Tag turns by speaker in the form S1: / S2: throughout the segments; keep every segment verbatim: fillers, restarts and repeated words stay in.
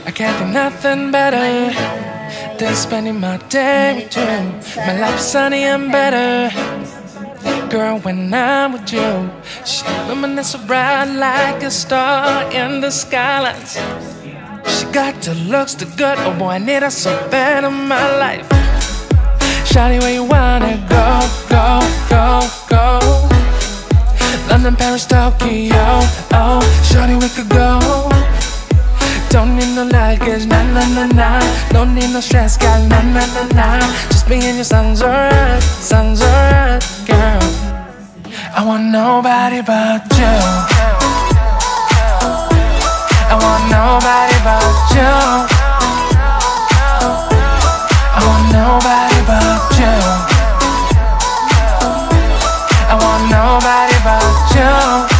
S1: I can't think nothing better than spending my day with you. My life is sunny and better, girl, when I'm with you. She illuminates so bright like a star in the skylines. She got the looks, the good, oh boy, I need her so bad in my life. Shawty, where you wanna go, go, go, go? London, Paris, Tokyo, oh, shawty, we could go. Don't need no luggage, nah, nah, nah, nah. Don't need no stress, got nah, nah, nah, nah. Just me and you sounds alright, sounds alright, girl. I want nobody but you. I want nobody but you. I want nobody but you. I want nobody but you.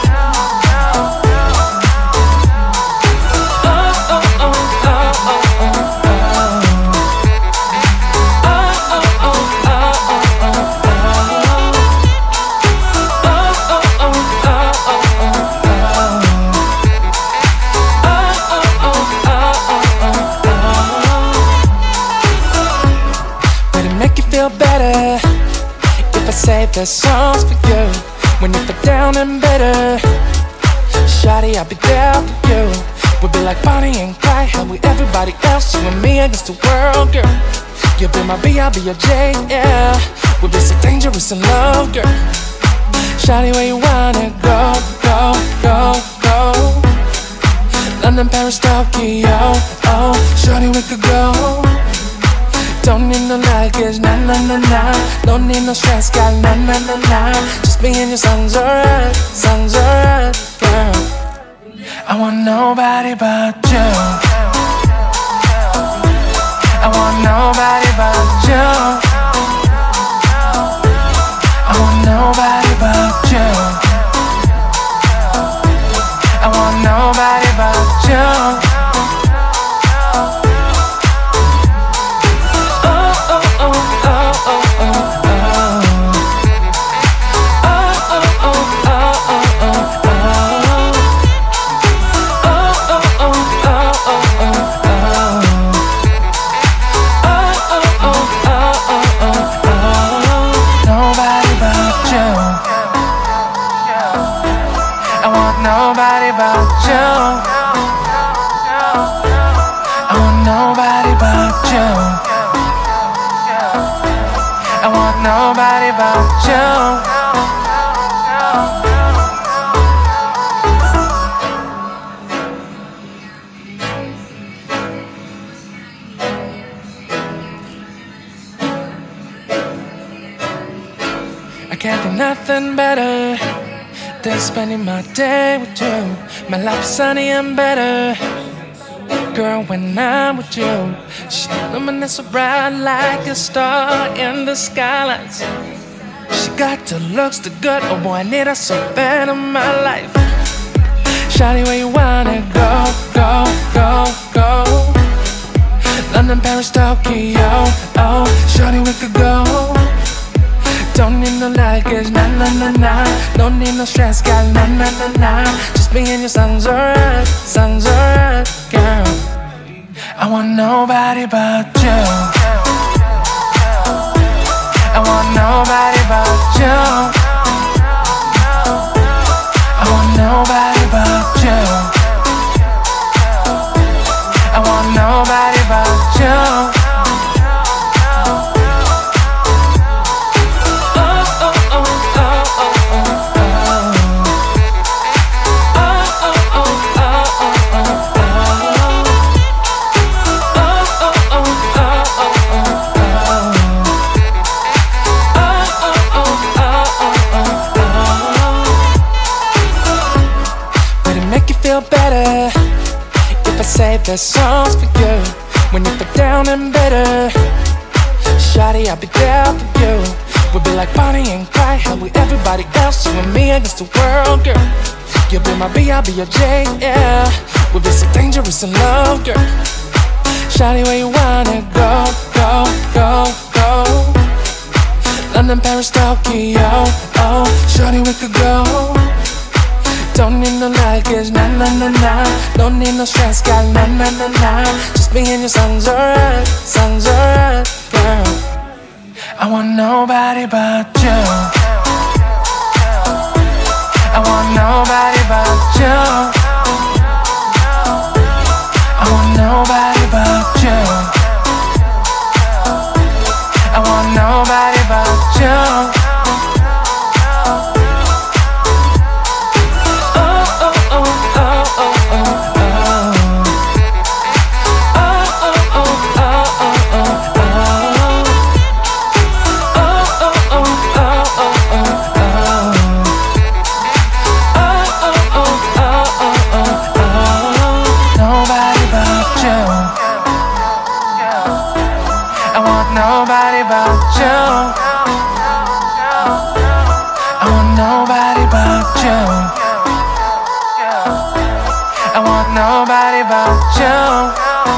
S1: Feel better if I say the songs for you. When you feel down and bitter, shawty, I'll be there for you. We'll be like Bonnie and Clyde, how we everybody else, you and me against the world, girl. You'll be my B, I'll be your J, yeah. We'll be so dangerous in love, girl. Shawty, where you wanna go, go, go, go? London, Paris, Tokyo, oh, shawty, we could go. Don't need no luggage, nah, nah, nah, nah. Don't need no stress, got nah, nah, nah, nah. Just me and you sounds alright, sounds alright, girl. I want nobody but you. I want nobody but you. I want nobody but you. I want nobody but you. Nobody but you. I want nobody but you. I want nobody but you. I can't think nothing better than spending my day with you. My life is sunny and better, girl, when I'm with you. She illuminates so bright like a star in the skylines. She got the looks, the good, oh boy, I need her so bad in my life. Shawty, where you wanna go, go, go, go? London, Paris, Tokyo, oh, shawty, we could go. Don't need no luggage, nah, nah, nah, nah. Don't need no stress, got nah, nah, nah, nah. Just me and you sounds alright, sounds alright, girl. I want nobody but you. I want nobody but you. I want nobody but you. I want nobody but you. Feel better if I say the songs for you. When you feel down and bitter, shawty, I'll be there for you. We'll be like Bonnie and Clyde, how we everybody else, you and me against the world, girl. You'll be my B, I'll be your J, yeah. We'll be so dangerous in love, girl. Shawty, where you wanna go, go, go, go? London, Paris, Tokyo, oh, shawty, we could go. Don't need no luggage, nah, nah, nah, nah. Don't need no stress, got nah, nah, nah, nah. Just me and you sounds alright, sounds alright, girl. I want nobody but you. I want nobody but you. I want nobody but you. I want nobody but you. Nobody but you. I want nobody but you. I want nobody but you.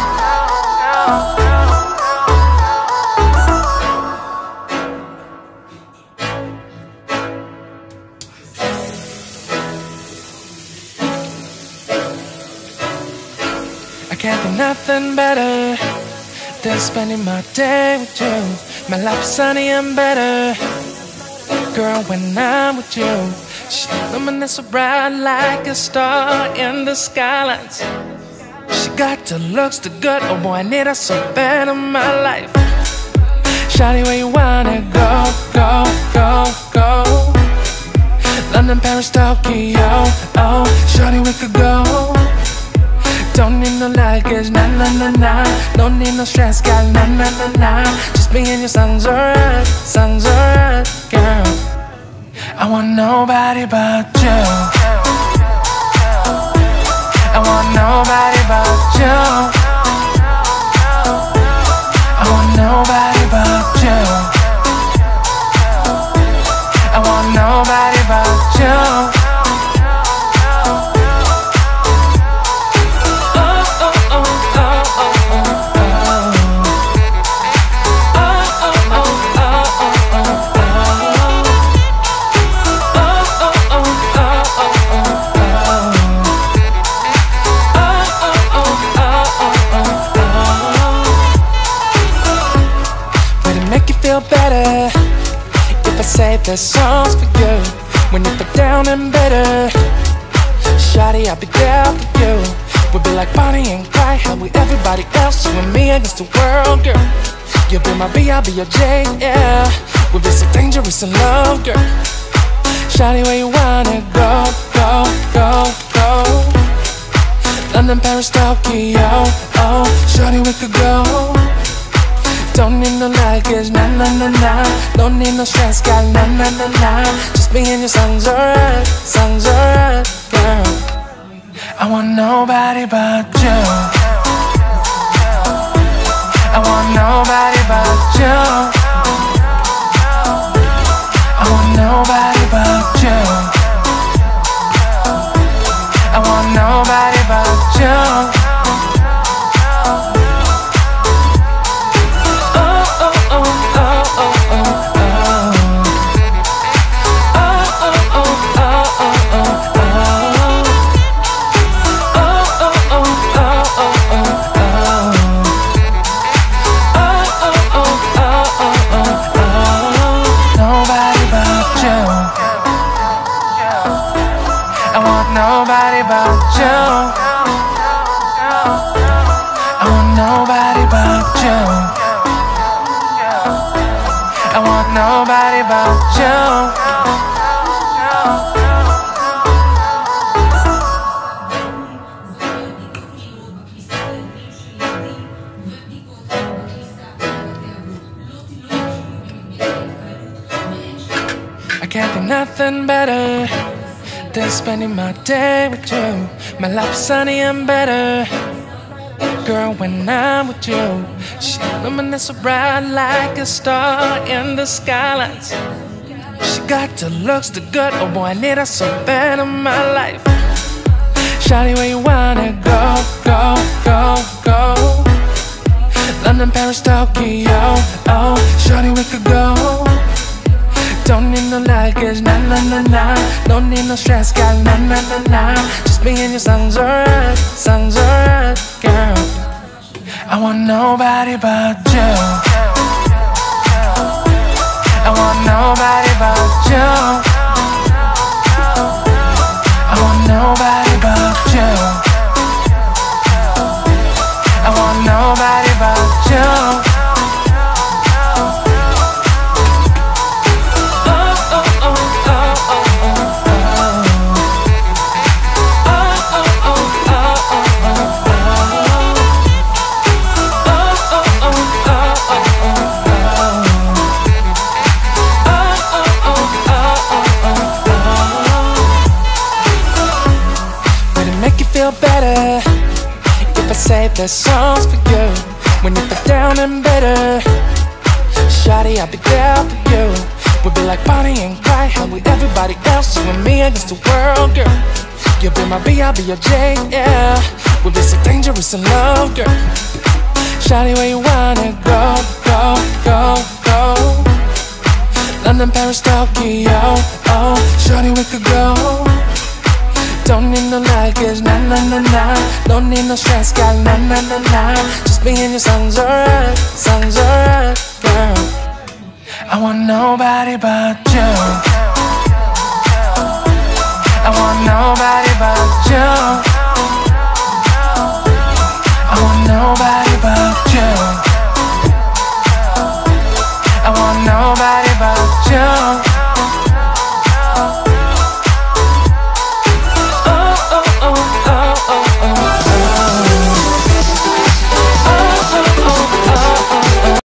S1: I can't do nothing better than spending my day with you. My life is sunny and better, girl, when I'm with you. She luminous so bright like a star in the skylines. She got the looks, the good, oh boy, I need her so bad in my life. Shawty, where you wanna go, go, go, go? London, Paris, Tokyo, oh, shawty, we could go. Don't need no luggage, nah, nah, nah, nah. Don't need no stress, got nah, nah, nah, nah. Just me and you sounds alright, sounds alright, girl. I want nobody but you. I want nobody but you. I want nobody but you. I want nobody but you. Better if I say this song's for you. When you feel down and bitter, shawty, I'll be there for you. We'll be like Bonnie and Clyde, how we everybody else, you and me against the world, girl. You'll be my B, I'll be your J, yeah. We'll be so dangerous in love, girl. Shawty, where you wanna go, go, go, go? London, Paris, Tokyo, oh, shawty, we could go. Don't need no luggage, nah, nah, nah, nah. Don't need no stress, got nah, nah, nah, nah. Just me and you sounds alright, sounds alright, girl. I want nobody but you. I want nobody but you. I want nobody but you. I want nobody but you. Nobody but you. I want nobody but you. I want nobody but you. I can't do nothing better than spending my day with you. My life is sunny and better, girl, when I'm with you. She luminous so bright like a star in the skylines. She got the looks, the good, oh boy, I need her so bad in my life. Shawty, where you wanna go, go, go, go? London, Paris, Tokyo, oh, shawty, we could go. Don't need no luggage, nah nah nah nah. Don't need no stress, girl, nah nah nah nah. Just me and you sounds alright, sounds alright, girl. I want nobody but you. I want nobody but you. I want nobody but you. I want nobody but you. Feel better if I say the songs for you. When you feel down and bitter, shawty, I'll be there for you. We'll be like Bonnie and Clyde, how with everybody else, you and me against the world, girl. You'll be my B, I'll be your J, yeah. We'll be so dangerous in love, girl. Shawty, where you wanna go, go, go, go? London, Paris, Tokyo, oh, shawty, we could go. Don't need no luggage, nah nah nah nah. Don't need no stress, girl, nah nah nah nah. Just me and you sounds alright, sounds alright, girl. I want nobody but you. I want nobody but you.